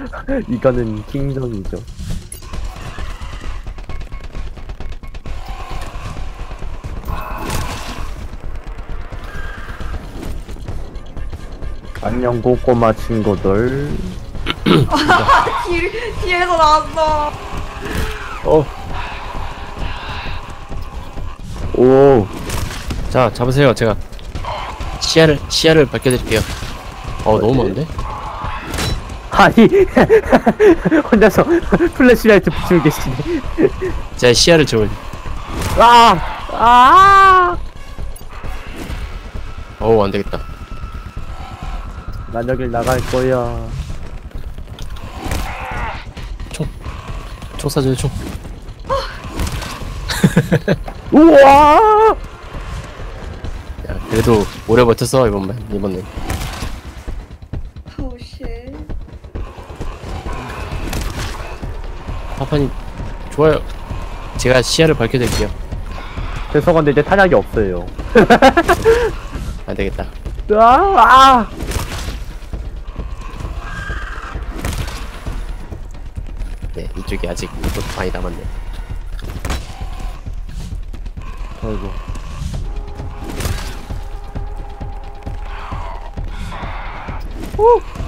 이거는 킹정이죠. 안녕 꼬꼬마 친구들. 뒤에서 나왔어. 어. 오. 자, 잡으세요. 제가 시야를 밝혀드릴게요. 너무 많은데? 아니 혼자서 플래시라이트 붙이고 계시네. 제가 시야를 좀. 아! 안 되겠다. 난 여길 나갈 거야. 총 쏴줘요, 총. 우와! 야, 그래도 오래 버텼어, 이번엔. 오 쉣. 파파님, 좋아요. 제가 시야를 밝혀드릴게요. 죄송한데 이제 탄약이 없어요. 안 되겠다. 아! 네, 이쪽에 아직 좀 많이 남았네. 아이고. 오!